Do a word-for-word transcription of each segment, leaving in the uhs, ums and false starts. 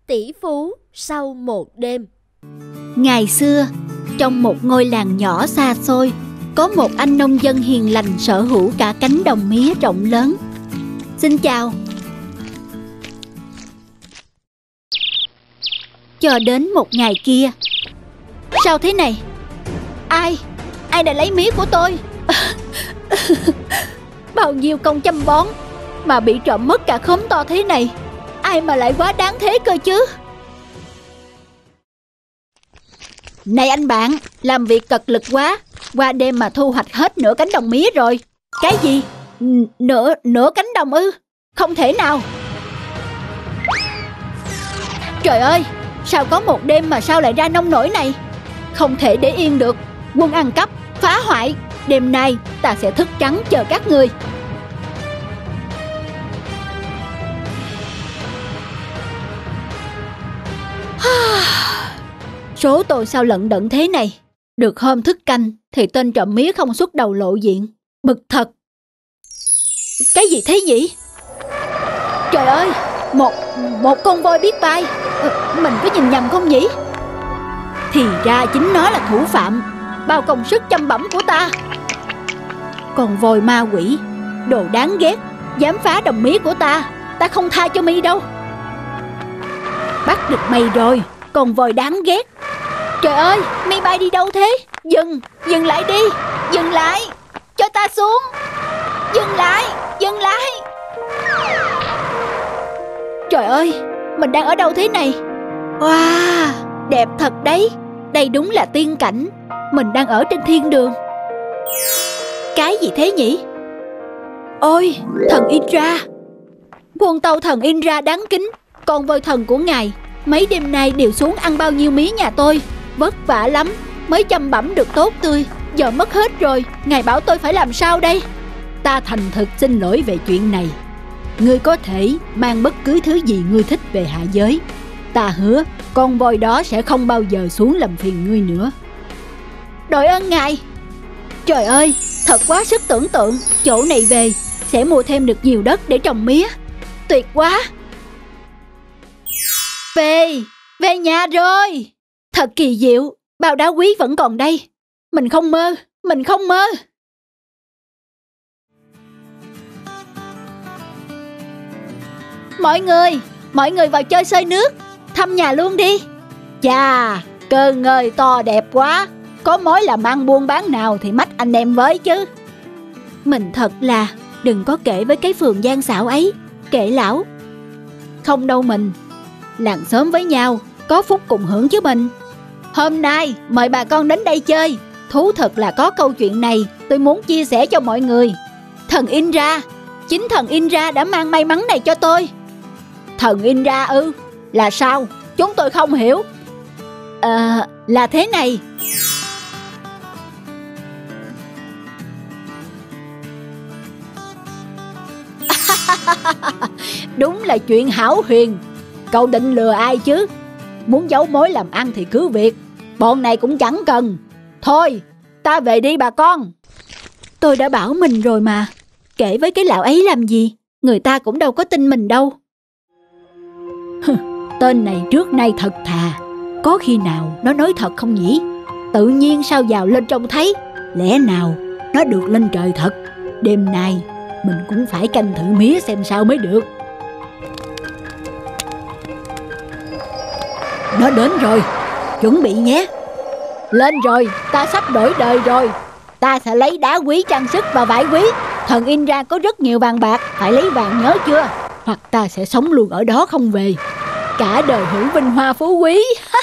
Tỷ phú sau một đêm. Ngày xưa, trong một ngôi làng nhỏ xa xôi, có một anh nông dân hiền lành sở hữu cả cánh đồng mía rộng lớn. Xin chào. Cho đến một ngày kia. Sao thế này? Ai? Ai đã lấy mía của tôi? Bao nhiêu công chăm bón mà bị trộm mất cả khóm to thế này. Ai mà lại quá đáng thế cơ chứ? Này anh bạn, làm việc cật lực quá, qua đêm mà thu hoạch hết nửa cánh đồng mía rồi. Cái gì? N- nửa nửa cánh đồng ư? Không thể nào. Trời ơi, sao có một đêm mà sao lại ra nông nổi này? Không thể để yên được. Quân ăn cắp, phá hoại. Đêm nay ta sẽ thức trắng chờ các ngươi. Số tôi sao lận đận thế này? Được hôm thức canh thì tên trộm mía không xuất đầu lộ diện. Bực thật. Cái gì thế nhỉ? Trời ơi, một một con voi biết bay. ờ, Mình có nhìn nhầm không nhỉ? Thì ra chính nó là thủ phạm. Bao công sức chăm bẩm của ta. Con voi ma quỷ, đồ đáng ghét, dám phá đồng mía của ta. Ta không tha cho mi đâu. Bắt được mày rồi, con voi đáng ghét. Trời ơi, mi bay đi đâu thế? Dừng, dừng lại đi. Dừng lại, cho ta xuống. Dừng lại, dừng lại. Trời ơi, mình đang ở đâu thế này? Wow, đẹp thật đấy. Đây đúng là tiên cảnh. Mình đang ở trên thiên đường. Cái gì thế nhỉ? Ôi, thần Indra. Quân tâu thần Indra đáng kính, con voi thần của ngài mấy đêm nay đều xuống ăn bao nhiêu mía nhà tôi. Vất vả lắm mới chăm bẵm được tốt tươi. Giờ mất hết rồi, ngài bảo tôi phải làm sao đây? Ta thành thực xin lỗi về chuyện này. Ngươi có thể mang bất cứ thứ gì ngươi thích về hạ giới. Ta hứa con voi đó sẽ không bao giờ xuống làm phiền ngươi nữa. Đội ơn ngài. Trời ơi, thật quá sức tưởng tượng. Chỗ này về sẽ mua thêm được nhiều đất để trồng mía. Tuyệt quá. Về, về nhà rồi. Thật kỳ diệu, bao đá quý vẫn còn đây. Mình không mơ, mình không mơ. Mọi người, mọi người vào chơi xơi nước. Thăm nhà luôn đi. Chà, cơ ngơi to đẹp quá. Có mối làm ăn buôn bán nào thì mách anh em với chứ. Mình thật là đừng có kể với cái phường gian xảo ấy. Kệ lão. Không đâu mình. Làng xóm với nhau, có phúc cùng hưởng chứ mình. Hôm nay mời bà con đến đây chơi. Thú thật là có câu chuyện này tôi muốn chia sẻ cho mọi người. Thần Indra, chính thần Indra đã mang may mắn này cho tôi. Thần Indra ư? Là sao? Chúng tôi không hiểu. À, là thế này. Đúng là chuyện hão huyền. Cậu định lừa ai chứ? Muốn giấu mối làm ăn thì cứ việc. Bọn này cũng chẳng cần. Thôi, ta về đi bà con. Tôi đã bảo mình rồi mà. Kể với cái lão ấy làm gì? Người ta cũng đâu có tin mình đâu. Tên này trước nay thật thà. Có khi nào nó nói thật không nhỉ? Tự nhiên sao vào lên trông thấy. Lẽ nào nó được lên trời thật? Đêm nay mình cũng phải canh thử mía xem sao mới được. Nó đến rồi, chuẩn bị nhé. Lên rồi, ta sắp đổi đời rồi. Ta sẽ lấy đá quý trang sức và vải quý. Thần Indra có rất nhiều vàng bạc, phải lấy vàng nhớ chưa? Hoặc ta sẽ sống luôn ở đó không về. Cả đời hưởng vinh hoa phú quý.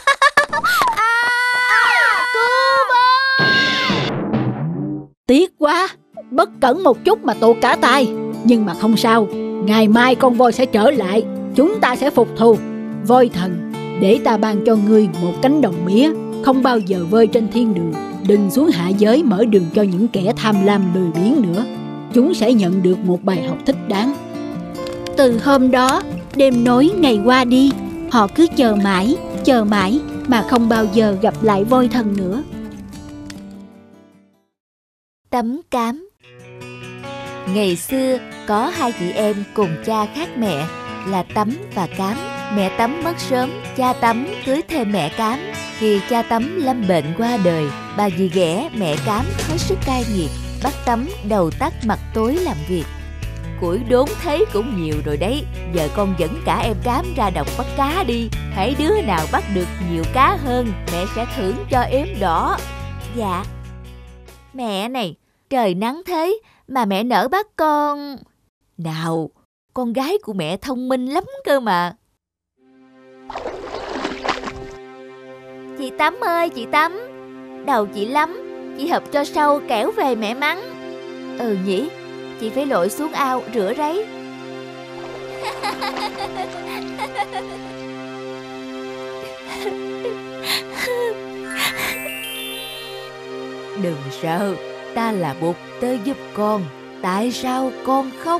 Tiếc quá, bất cẩn một chút mà tuột cả tay. Nhưng mà không sao, ngày mai con voi sẽ trở lại. Chúng ta sẽ phục thù. Voi thần, để ta ban cho ngươi một cánh đồng mía, không bao giờ vơi trên thiên đường. Đừng xuống hạ giới mở đường cho những kẻ tham lam lười biếng nữa. Chúng sẽ nhận được một bài học thích đáng. Từ hôm đó, đêm nối ngày qua đi. Họ cứ chờ mãi, chờ mãi mà không bao giờ gặp lại voi thần nữa. Tấm cám. Ngày xưa có hai chị em cùng cha khác mẹ là Tấm và Cám. Mẹ Tấm mất sớm, cha Tấm cưới thêm mẹ Cám. Khi cha Tấm lâm bệnh qua đời, bà dì ghẻ mẹ Cám hết sức cay nghiệt, bắt Tấm đầu tắt mặt tối làm việc. Củi đốn thấy cũng nhiều rồi đấy, giờ con dẫn cả em Cám ra đồng bắt cá đi. Hãy đứa nào bắt được nhiều cá hơn, mẹ sẽ thưởng cho ếm đỏ. Dạ. Mẹ này, trời nắng thế mà mẹ nỡ bắt con. Nào, con gái của mẹ thông minh lắm cơ mà. Chị Tấm ơi, chị Tấm, đầu chị lắm, chị hợp cho sâu kẻo về mẹ mắng. Ừ nhỉ, chị phải lội xuống ao rửa ráy. Đừng sợ, ta là Bụt tới giúp con. Tại sao con khóc?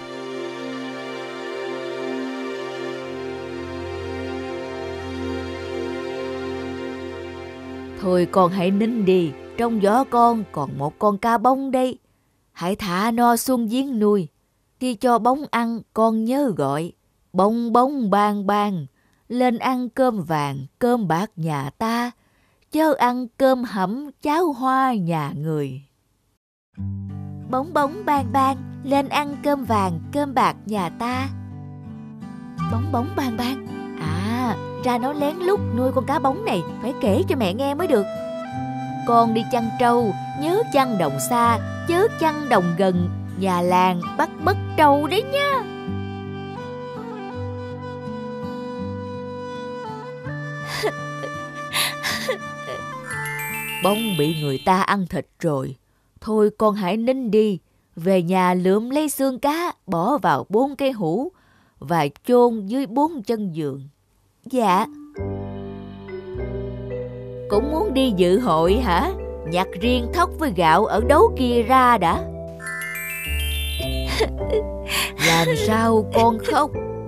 Thôi con hãy nín đi, trong giỏ con còn một con cá bông đây. Hãy thả nó xuống giếng nuôi. Khi cho bóng ăn, con nhớ gọi. Bông bông bang bang, lên ăn cơm vàng, cơm bạc nhà ta, chớ ăn cơm hẩm, cháo hoa nhà người. Bóng bóng bang bang, lên ăn cơm vàng, cơm bạc nhà ta. Bóng bóng bang bang. À, ra nó lén lút nuôi con cá bóng này, phải kể cho mẹ nghe mới được. Con đi chăn trâu, nhớ chăn đồng xa, chớ chăn đồng gần, nhà làng bắt mất trâu đấy nha. Bóng bị người ta ăn thịt rồi. Thôi con hãy nín đi, về nhà lượm lấy xương cá, bỏ vào bốn cái hũ và chôn dưới bốn chân giường. Dạ. Cũng muốn đi dự hội hả? Nhặt riêng thóc với gạo ở đấu kia ra đã. Làm sao con khóc?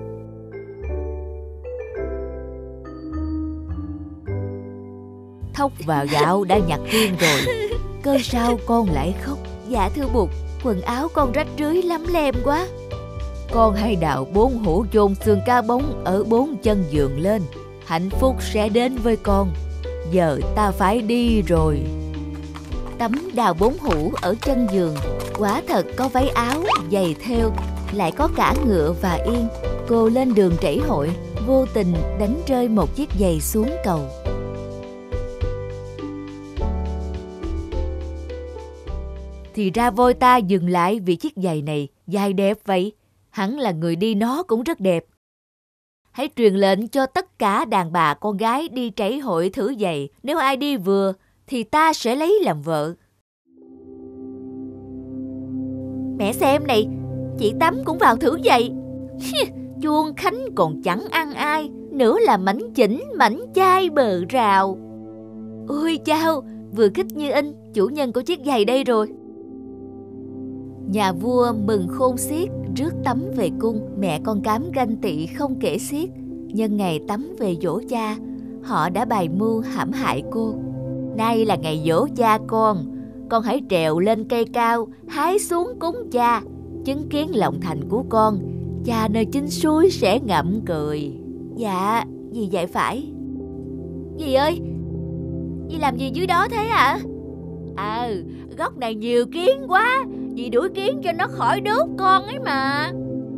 Thóc và gạo đã nhặt riêng rồi, cơ sao con lại khóc? Dạ thưa Bụt, quần áo con rách rưới lắm lem quá. Con hãy đào bốn hũ chôn xương cá bóng ở bốn chân giường lên, hạnh phúc sẽ đến với con. Giờ ta phải đi rồi. Tấm đào bốn hũ ở chân giường, quả thật có váy áo, giày thêu, lại có cả ngựa và yên. Cô lên đường trảy hội, vô tình đánh rơi một chiếc giày xuống cầu. Thì ra voi ta dừng lại vì chiếc giày này dài đẹp vậy. Hẳn là người đi nó cũng rất đẹp. Hãy truyền lệnh cho tất cả đàn bà con gái đi trảy hội thử giày. Nếu ai đi vừa thì ta sẽ lấy làm vợ. Mẹ xem này, chị Tấm cũng vào thử giày. Chuông khánh còn chẳng ăn ai, nữa là mảnh chỉnh mảnh chai bờ rào. Ôi chao, vừa khích như in, chủ nhân của chiếc giày đây rồi. Nhà vua mừng khôn xiết, rước Tấm về cung. Mẹ con Cám ganh tị không kể xiết. Nhân ngày Tấm về dỗ cha, họ đã bày mưu hãm hại cô. Nay là ngày dỗ cha con, con hãy trèo lên cây cao, hái xuống cúng cha. Chứng kiến lòng thành của con, cha nơi chính suối sẽ ngậm cười. Dạ, dì dạy phải. Dì ơi, dì làm gì dưới đó thế ạ? À? À, góc này nhiều kiến quá, dì đuổi kiến cho nó khỏi đốt con ấy mà.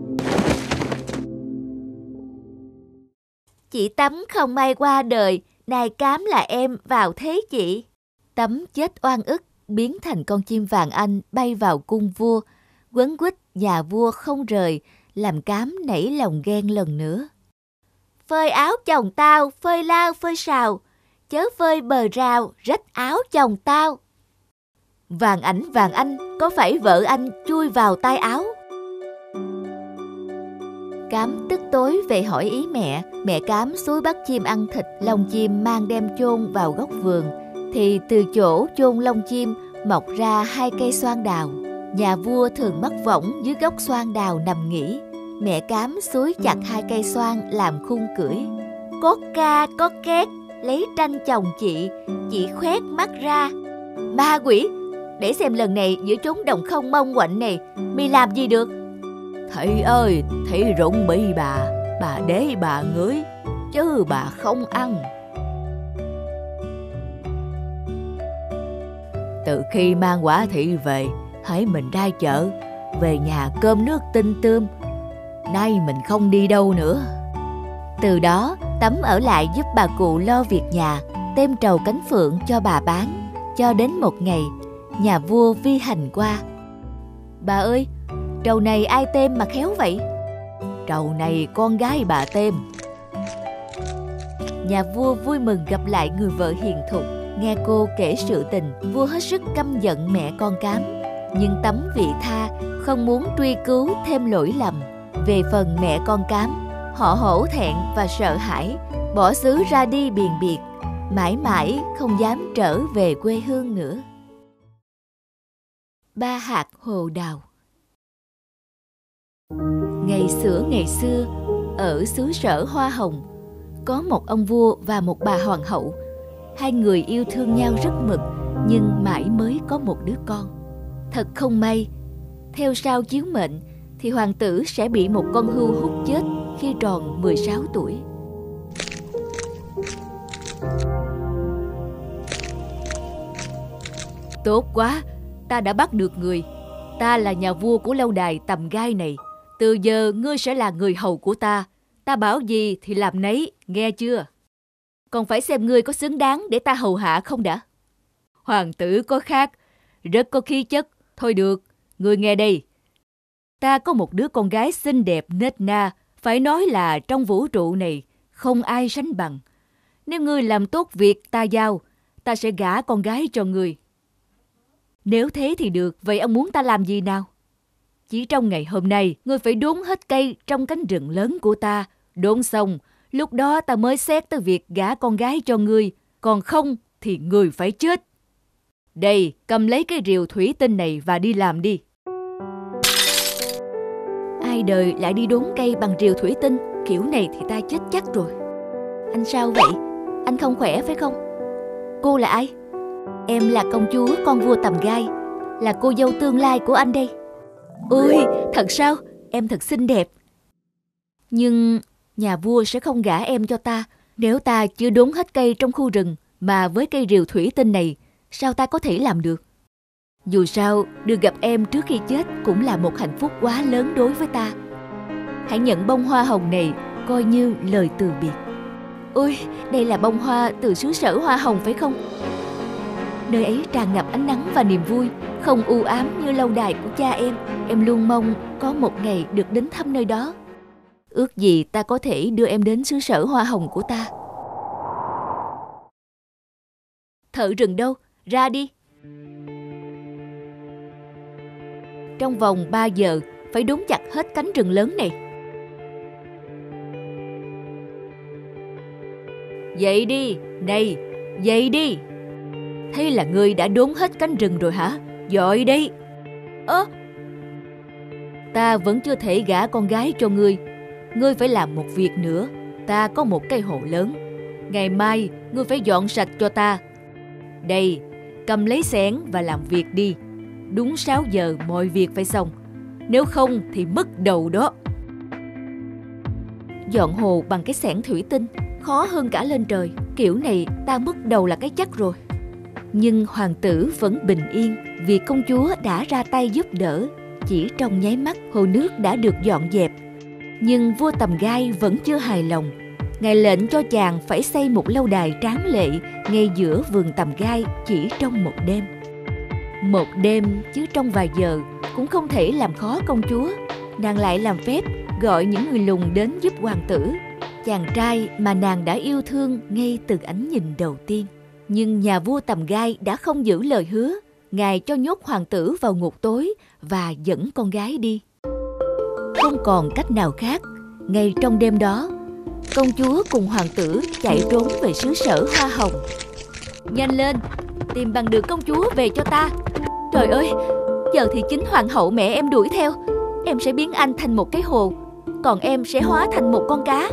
Chị Tấm không may qua đời, nay Cám là em vào thế chị. Tấm chết oan ức, biến thành con chim vàng anh bay vào cung vua. Quấn quýt nhà vua không rời, làm Cám nảy lòng ghen lần nữa. Phơi áo chồng tao, phơi lao phơi sào, chớ phơi bờ rào, rách áo chồng tao. Vàng ảnh vàng anh, có phải vợ anh chui vào tay áo? Cám tức tối về hỏi ý mẹ. Mẹ Cám xúi bắt chim ăn thịt, lông chim mang đem chôn vào góc vườn. Thì từ chỗ chôn lông chim mọc ra hai cây xoan đào. Nhà vua thường mắc võng dưới gốc xoan đào nằm nghỉ. Mẹ Cám xúi chặt hai cây xoan làm khung cưỡi. Có ca có két, lấy tranh chồng chị, chị khoét mắt ra. Ma quỷ, để xem lần này giữa chốn đồng không mông quạnh này, mi làm gì được? Thầy ơi, thầy rụng bị bà, bà đế bà ngửi. chứ bà không ăn. Từ khi mang quả thị về, hãy mình ra chợ, về nhà cơm nước tinh tươm. Nay mình không đi đâu nữa. Từ đó, Tấm ở lại giúp bà cụ lo việc nhà, tem trầu cánh phượng cho bà bán. Cho đến một ngày, nhà vua vi hành qua. Bà ơi, trầu này ai tem mà khéo vậy? Trầu này con gái bà tem. Nhà vua vui mừng gặp lại người vợ hiền thục. Nghe cô kể sự tình, vua hết sức căm giận mẹ con Cám. Nhưng Tấm vị tha, không muốn truy cứu thêm lỗi lầm. Về phần mẹ con Cám, họ hổ thẹn và sợ hãi, bỏ xứ ra đi biền biệt, mãi mãi không dám trở về quê hương nữa. Ba hạt hồ đào. Ngày xưa ngày xưa, ở xứ sở hoa hồng, có một ông vua và một bà hoàng hậu. Hai người yêu thương nhau rất mực, nhưng mãi mới có một đứa con. Thật không may, theo sao chiếu mệnh thì hoàng tử sẽ bị một con hươu hút chết khi tròn mười sáu tuổi. Tốt quá, ta đã bắt được người. Ta là nhà vua của lâu đài Tầm Gai này. Từ giờ ngươi sẽ là người hầu của ta. Ta bảo gì thì làm nấy, nghe chưa? Còn phải xem ngươi có xứng đáng để ta hầu hạ không đã. Hoàng tử có khác, rất có khí chất. Thôi được, ngươi nghe đây. Ta có một đứa con gái xinh đẹp nết na, phải nói là trong vũ trụ này không ai sánh bằng. Nếu ngươi làm tốt việc ta giao, ta sẽ gả con gái cho ngươi. Nếu thế thì được, vậy ông muốn ta làm gì nào? Chỉ trong ngày hôm nay, ngươi phải đốn hết cây trong cánh rừng lớn của ta. Đốn xong, lúc đó ta mới xét tới việc gả con gái cho ngươi. Còn không thì ngươi phải chết. Đây, cầm lấy cái rìu thủy tinh này và đi làm đi. Ai đời lại đi đốn cây bằng rìu thủy tinh, kiểu này thì ta chết chắc rồi. Anh sao vậy? Anh không khỏe phải không? Cô là ai? Em là công chúa con vua Tầm Gai, là cô dâu tương lai của anh đây. Ôi, thật sao? Em thật xinh đẹp. Nhưng nhà vua sẽ không gả em cho ta nếu ta chưa đốn hết cây trong khu rừng. Mà với cây rìu thủy tinh này, sao ta có thể làm được? Dù sao, được gặp em trước khi chết cũng là một hạnh phúc quá lớn đối với ta. Hãy nhận bông hoa hồng này coi như lời từ biệt. Ôi, đây là bông hoa từ xứ sở hoa hồng phải không? Nơi ấy tràn ngập ánh nắng và niềm vui, không u ám như lâu đài của cha em. Em luôn mong có một ngày được đến thăm nơi đó. Ước gì ta có thể đưa em đến xứ sở hoa hồng của ta. Thợ rừng đâu? Ra đi. Trong vòng ba giờ phải đốn chặt hết cánh rừng lớn này. Dậy đi, này, dậy đi. Thế là ngươi đã đốn hết cánh rừng rồi hả? Giỏi đấy. Ơ, ta vẫn chưa thể gả con gái cho ngươi. Ngươi phải làm một việc nữa. Ta có một cây hồ lớn. Ngày mai ngươi phải dọn sạch cho ta. Đây, cầm lấy xẻng và làm việc đi. Đúng sáu giờ mọi việc phải xong. Nếu không thì mất đầu đó. Dọn hồ bằng cái xẻng thủy tinh khó hơn cả lên trời. Kiểu này ta mất đầu là cái chắc rồi. Nhưng hoàng tử vẫn bình yên vì công chúa đã ra tay giúp đỡ. Chỉ trong nháy mắt hồ nước đã được dọn dẹp. Nhưng vua Tầm Gai vẫn chưa hài lòng. Ngài lệnh cho chàng phải xây một lâu đài tráng lệ ngay giữa vườn Tầm Gai chỉ trong một đêm. Một đêm chứ trong vài giờ cũng không thể làm khó công chúa. Nàng lại làm phép gọi những người lùn đến giúp hoàng tử, chàng trai mà nàng đã yêu thương ngay từ ánh nhìn đầu tiên. Nhưng nhà vua Tầm Gai đã không giữ lời hứa. Ngài cho nhốt hoàng tử vào ngục tối và dẫn con gái đi. Không còn cách nào khác, ngay trong đêm đó, công chúa cùng hoàng tử chạy trốn về xứ sở hoa hồng. Nhanh lên, tìm bằng được công chúa về cho ta. Trời ơi, giờ thì chính hoàng hậu mẹ em đuổi theo. Em sẽ biến anh thành một cái hồ, còn em sẽ hóa thành một con cá.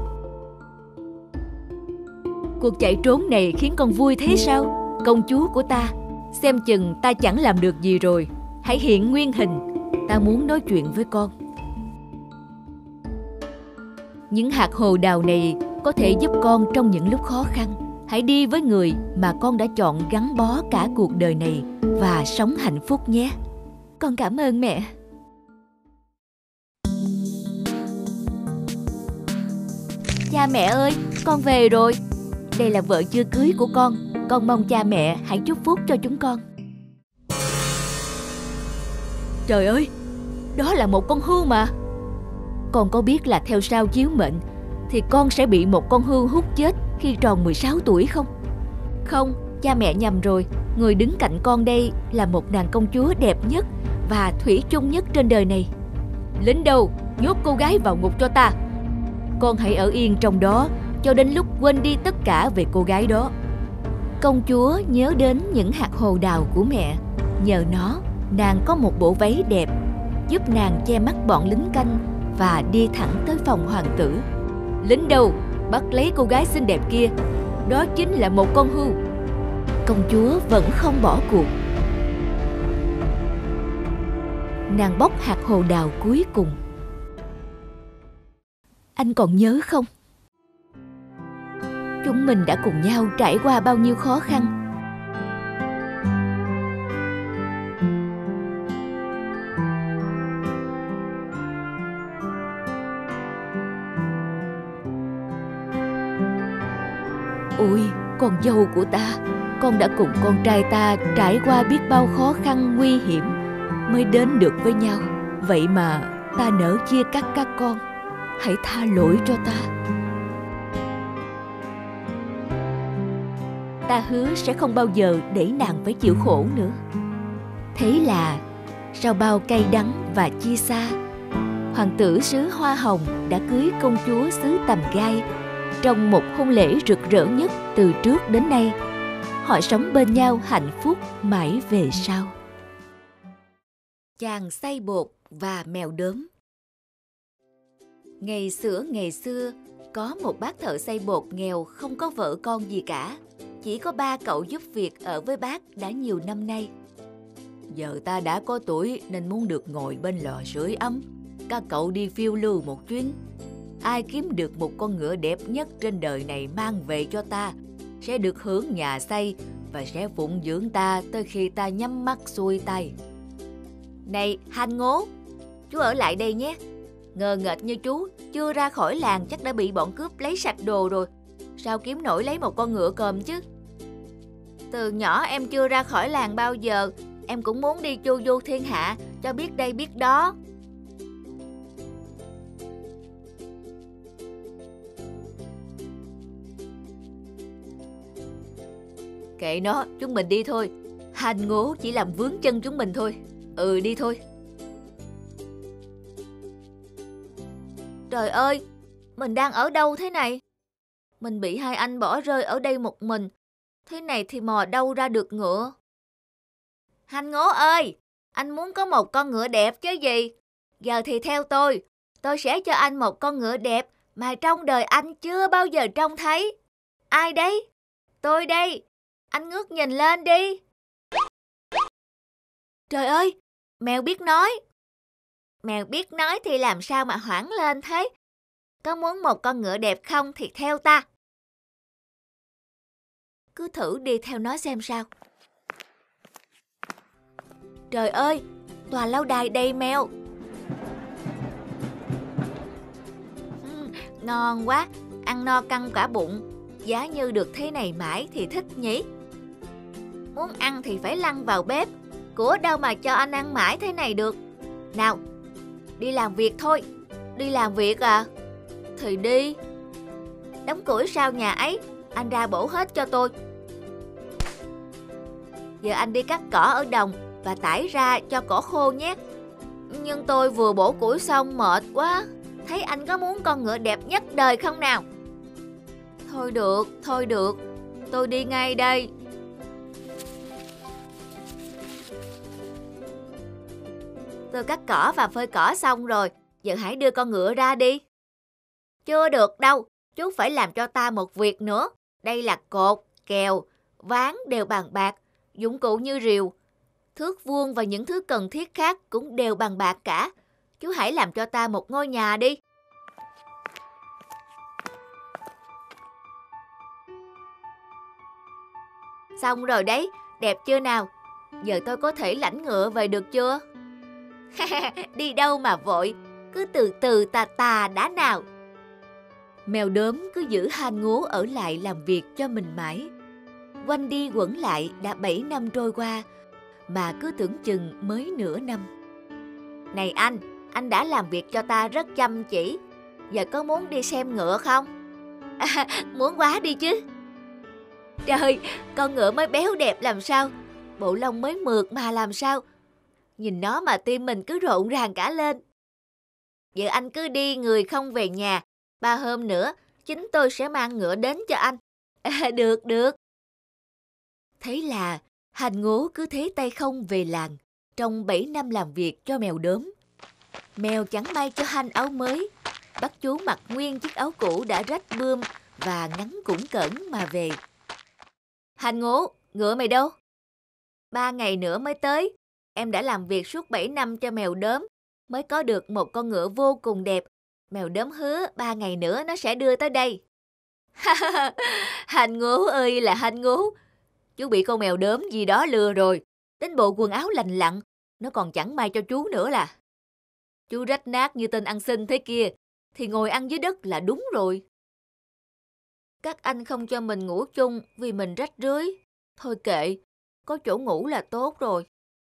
Cuộc chạy trốn này khiến con vui thế sao? Công chúa của ta, xem chừng ta chẳng làm được gì rồi. Hãy hiện nguyên hình, ta muốn nói chuyện với con. Những hạt hồ đào này có thể giúp con trong những lúc khó khăn. Hãy đi với người mà con đã chọn gắn bó cả cuộc đời này và sống hạnh phúc nhé. Con cảm ơn mẹ. Cha mẹ ơi, con về rồi. Đây là vợ chưa cưới của con. Con mong cha mẹ hãy chúc phúc cho chúng con. Trời ơi, đó là một con hươu mà. Con có biết là theo sao chiếu mệnh thì con sẽ bị một con hươu hút chết khi tròn mười sáu tuổi không? Không, cha mẹ nhầm rồi. Người đứng cạnh con đây là một nàng công chúa đẹp nhất và thủy chung nhất trên đời này. Lính đâu, nhốt cô gái vào ngục cho ta. Con hãy ở yên trong đó cho đến lúc quên đi tất cả về cô gái đó. Công chúa nhớ đến những hạt hồ đào của mẹ. Nhờ nó, nàng có một bộ váy đẹp, giúp nàng che mắt bọn lính canh và đi thẳng tới phòng hoàng tử. Lính đâu, bắt lấy cô gái xinh đẹp kia. Đó chính là một con hươu. Công chúa vẫn không bỏ cuộc. Nàng bóc hạt hồ đào cuối cùng. Anh còn nhớ không? Chúng mình đã cùng nhau trải qua bao nhiêu khó khăn. Ôi, con dâu của ta, con đã cùng con trai ta trải qua biết bao khó khăn nguy hiểm mới đến được với nhau. Vậy mà ta nỡ chia cắt các con. Hãy tha lỗi cho ta. Ta hứa sẽ không bao giờ để nàng phải chịu khổ nữa. Thế là sau bao cay đắng và chia xa, hoàng tử xứ Hoa Hồng đã cưới công chúa xứ Tầm Gai trong một hôn lễ rực rỡ nhất từ trước đến nay. Họ sống bên nhau hạnh phúc mãi về sau. Chàng xay bột và mèo đốm. Ngày xưa ngày xưa, có một bác thợ xay bột nghèo không có vợ con gì cả. Chỉ có ba cậu giúp việc ở với bác đã nhiều năm nay. Giờ ta đã có tuổi nên muốn được ngồi bên lò sưởi ấm. Các cậu đi phiêu lưu một chuyến. Ai kiếm được một con ngựa đẹp nhất trên đời này mang về cho ta sẽ được hưởng nhà xây và sẽ phụng dưỡng ta tới khi ta nhắm mắt xuôi tay. Này Hành Ngố, chú ở lại đây nhé. Ngờ nghệch như chú, chưa ra khỏi làng chắc đã bị bọn cướp lấy sạch đồ rồi. Sao kiếm nổi lấy một con ngựa còm chứ? Từ nhỏ em chưa ra khỏi làng bao giờ. Em cũng muốn đi chu du thiên hạ, cho biết đây biết đó. Kệ nó, chúng mình đi thôi. Hành Ngố chỉ làm vướng chân chúng mình thôi. Ừ, đi thôi. Trời ơi, mình đang ở đâu thế này? Mình bị hai anh bỏ rơi ở đây một mình. Thế này thì mò đâu ra được ngựa? Hành Ngố ơi, anh muốn có một con ngựa đẹp chứ gì? Giờ thì theo tôi, tôi sẽ cho anh một con ngựa đẹp mà trong đời anh chưa bao giờ trông thấy. Ai đấy? Tôi đây. Anh ngước nhìn lên đi. Trời ơi, mèo biết nói. Mèo biết nói thì làm sao mà hoảng lên thế? Có muốn một con ngựa đẹp không thì theo ta. Cứ thử đi theo nó xem sao. Trời ơi, tòa lâu đài đầy mèo. uhm, Ngon quá, ăn no căng cả bụng. Giá như được thế này mãi thì thích nhỉ. Muốn ăn thì phải lăn vào bếp. Của đâu mà cho anh ăn mãi thế này được. Nào, đi làm việc thôi. Đi làm việc à? Thì đi. Đống củi sau nhà ấy, anh ra bổ hết cho tôi. Giờ anh đi cắt cỏ ở đồng và tải ra cho cỏ khô nhé. Nhưng tôi vừa bổ củi xong mệt quá. Thấy anh có muốn con ngựa đẹp nhất đời không nào? Thôi được, thôi được. Tôi đi ngay đây. Tôi cắt cỏ và phơi cỏ xong rồi. Giờ hãy đưa con ngựa ra đi. Chưa được đâu. Chú phải làm cho ta một việc nữa. Đây là cột, kèo, ván đều bằng bạc. Dụng cụ như rìu, thước vuông và những thứ cần thiết khác cũng đều bằng bạc cả. Chú hãy làm cho ta một ngôi nhà đi. Xong rồi đấy, đẹp chưa nào? Giờ tôi có thể lãnh ngựa về được chưa? Đi đâu mà vội, cứ từ từ tà tà đã nào. Mèo đốm cứ giữ Han Ngố ở lại làm việc cho mình mãi. Quanh đi quẩn lại đã bảy năm trôi qua, mà cứ tưởng chừng mới nửa năm. Này anh, anh đã làm việc cho ta rất chăm chỉ. Giờ có muốn đi xem ngựa không? À, muốn quá đi chứ. Trời, con ngựa mới béo đẹp làm sao, bộ lông mới mượt mà làm sao. Nhìn nó mà tim mình cứ rộn ràng cả lên. Giờ anh cứ đi người không về nhà. Ba hôm nữa, chính tôi sẽ mang ngựa đến cho anh. À, được, được. Thế là Han Ngố cứ thế tay không về làng trong bảy năm làm việc cho mèo đốm. Mèo chẳng may cho Han áo mới, bắt chú mặc nguyên chiếc áo cũ đã rách bươm và ngắn cũn cỡn mà về. Han Ngố, ngựa mày đâu? Ba ngày nữa mới tới. Em đã làm việc suốt bảy năm cho mèo đốm, mới có được một con ngựa vô cùng đẹp. Mèo đốm hứa ba ngày nữa nó sẽ đưa tới đây. Han Ngố ơi là Han Ngố, chú bị con mèo đốm gì đó lừa rồi. Đến bộ quần áo lành lặn, nó còn chẳng may cho chú nữa là. Chú rách nát như tên ăn xin thế kia, thì ngồi ăn dưới đất là đúng rồi. Các anh không cho mình ngủ chung vì mình rách rưới. Thôi kệ, có chỗ ngủ là tốt rồi.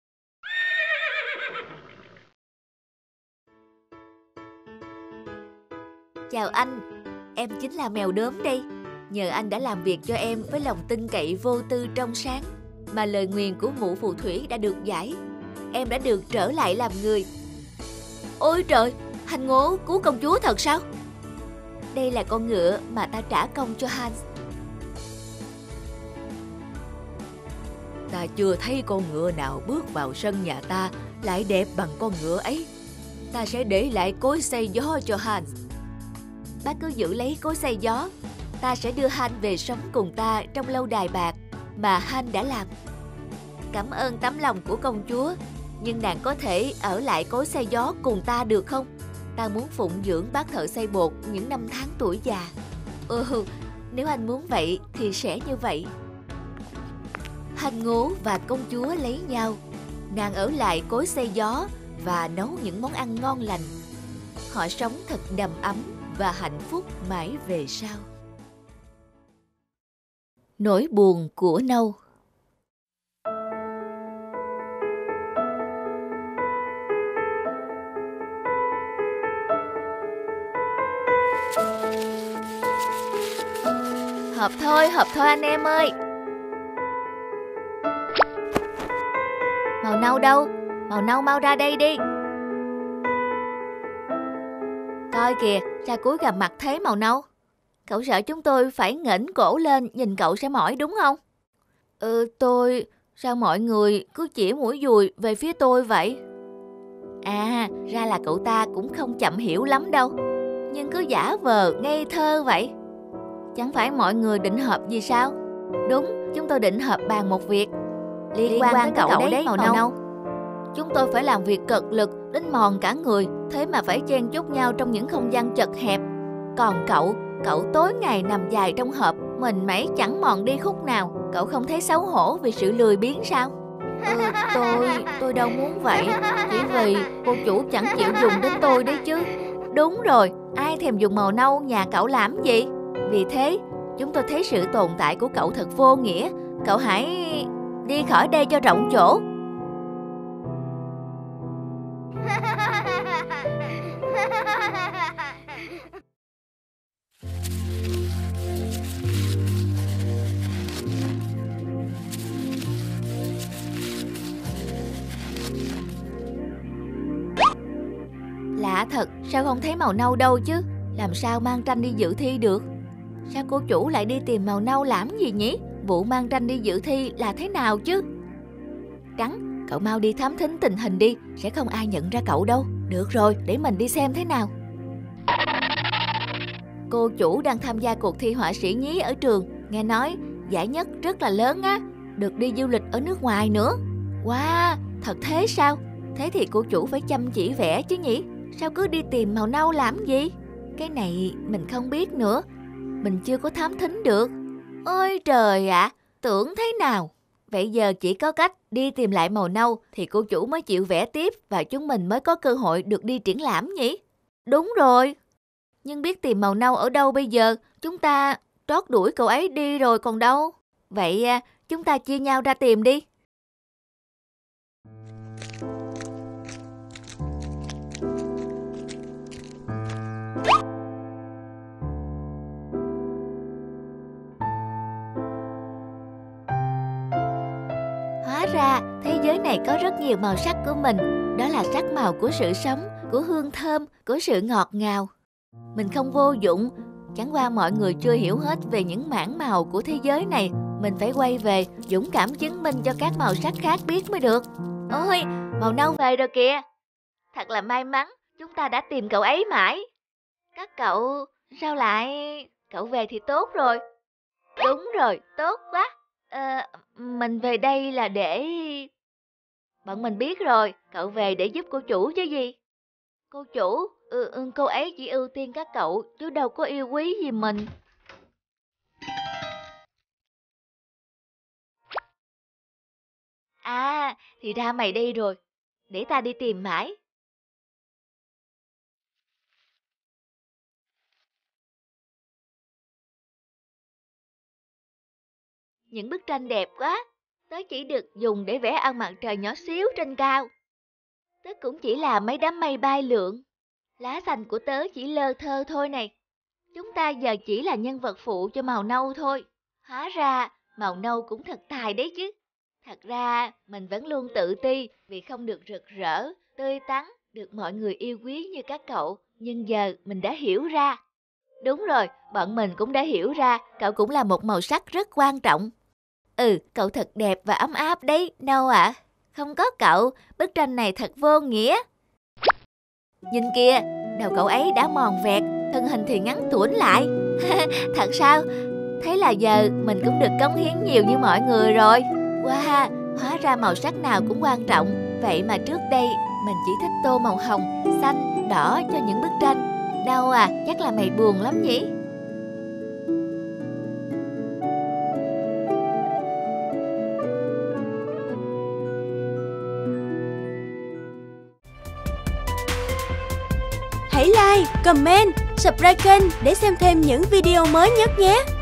Chào anh, em chính là mèo đốm đây. Nhờ anh đã làm việc cho em với lòng tin cậy vô tư trong sáng, mà lời nguyền của mụ phù thủy đã được giải. Em đã được trở lại làm người. Ôi trời, Han Ngố cứu công chúa thật sao? Đây là con ngựa mà ta trả công cho Hans. Ta chưa thấy con ngựa nào bước vào sân nhà ta lại đẹp bằng con ngựa ấy. Ta sẽ để lại cối xay gió cho Hans. Bác cứ giữ lấy cối xay gió. Ta sẽ đưa Han về sống cùng ta trong lâu đài bạc mà Han đã làm. Cảm ơn tấm lòng của công chúa, nhưng nàng có thể ở lại cối xay gió cùng ta được không? Ta muốn phụng dưỡng bác thợ xay bột những năm tháng tuổi già. Ừ, nếu anh muốn vậy thì sẽ như vậy. Han Ngố và công chúa lấy nhau. Nàng ở lại cối xay gió và nấu những món ăn ngon lành. Họ sống thật đầm ấm và hạnh phúc mãi về sau. Nỗi buồn của Nâu. Họp thôi, họp thôi anh em ơi. Màu nâu đâu? Màu nâu mau ra đây đi. Coi kìa, sao cúi gằm mặt thế màu nâu? Cậu sợ chúng tôi phải nghển cổ lên nhìn cậu sẽ mỏi đúng không? Ừ, tôi... Sao mọi người cứ chỉ mũi dùi về phía tôi vậy? À, ra là cậu ta cũng không chậm hiểu lắm đâu, nhưng cứ giả vờ ngây thơ vậy. Chẳng phải mọi người định họp gì sao? Đúng, chúng tôi định họp bàn một việc liên, liên quan, quan tới cậu, cậu đấy, đấy màu, màu nâu. nâu. Chúng tôi phải làm việc cật lực đến mòn cả người, thế mà phải chen chúc nhau trong những không gian chật hẹp. Còn cậu, cậu tối ngày nằm dài trong hộp, mình mẩy chẳng mòn đi khúc nào. Cậu không thấy xấu hổ vì sự lười biếng sao? Ừ, tôi, tôi đâu muốn vậy. Chỉ vì cô chủ chẳng chịu dùng đến tôi đấy chứ. Đúng rồi, ai thèm dùng màu nâu nhà cậu làm gì? Vì thế, chúng tôi thấy sự tồn tại của cậu thật vô nghĩa. Cậu hãy đi khỏi đây cho rộng chỗ. Lạ thật, sao không thấy màu nâu đâu chứ? Làm sao mang tranh đi dự thi được? Sao cô chủ lại đi tìm màu nâu làm gì nhỉ? Vụ mang tranh đi dự thi là thế nào chứ? Trắng, cậu mau đi thám thính tình hình đi, sẽ không ai nhận ra cậu đâu. Được rồi, để mình đi xem thế nào. Cô chủ đang tham gia cuộc thi họa sĩ nhí ở trường. Nghe nói giải nhất rất là lớn á, được đi du lịch ở nước ngoài nữa. Wow, thật thế sao? Thế thì cô chủ phải chăm chỉ vẽ chứ nhỉ? Sao cứ đi tìm màu nâu làm gì? Cái này mình không biết nữa, mình chưa có thám thính được. Ôi trời ạ, à, tưởng thế nào? Vậy giờ chỉ có cách đi tìm lại màu nâu thì cô chủ mới chịu vẽ tiếp và chúng mình mới có cơ hội được đi triển lãm nhỉ? Đúng rồi. Nhưng biết tìm màu nâu ở đâu bây giờ? Chúng ta trót đuổi cậu ấy đi rồi còn đâu. Vậy chúng ta chia nhau ra tìm đi. Hóa ra thế giới này có rất nhiều màu sắc của mình. Đó là sắc màu của sự sống, của hương thơm, của sự ngọt ngào. Mình không vô dụng, chẳng qua mọi người chưa hiểu hết về những mảng màu của thế giới này. Mình phải quay về, dũng cảm chứng minh cho các màu sắc khác biết mới được. Ôi, màu nâu về rồi kìa. Thật là may mắn, chúng ta đã tìm cậu ấy mãi. Các cậu, sao lại... Cậu về thì tốt rồi. Đúng rồi, tốt quá. À, mình về đây là để... Bọn mình biết rồi, cậu về để giúp cô chủ chứ gì. Cô chủ, ừ, ừ, cô ấy chỉ ưu tiên các cậu, chứ đâu có yêu quý gì mình. À, thì ra mày đi rồi. Để ta đi tìm mãi. Những bức tranh đẹp quá. Tớ chỉ được dùng để vẽ ăn mặt trời nhỏ xíu trên cao. Tớ cũng chỉ là mấy đám mây bay lượn. Lá xanh của tớ chỉ lơ thơ thôi này. Chúng ta giờ chỉ là nhân vật phụ cho màu nâu thôi. Hóa ra màu nâu cũng thật tài đấy chứ. Thật ra mình vẫn luôn tự ti vì không được rực rỡ, tươi tắn, được mọi người yêu quý như các cậu. Nhưng giờ mình đã hiểu ra. Đúng rồi, bọn mình cũng đã hiểu ra cậu cũng là một màu sắc rất quan trọng. Ừ, cậu thật đẹp và ấm áp đấy, Nâu ạ. À. Không có cậu, bức tranh này thật vô nghĩa. Nhìn kìa, đầu cậu ấy đã mòn vẹt, thân hình thì ngắn tủn lại. Thật sao? Thế là giờ mình cũng được cống hiến nhiều như mọi người rồi. Wow, hóa ra màu sắc nào cũng quan trọng. Vậy mà trước đây mình chỉ thích tô màu hồng, xanh, đỏ cho những bức tranh. Đâu à, chắc là mày buồn lắm nhỉ? Hãy like, comment, subscribe kênh để xem thêm những video mới nhất nhé!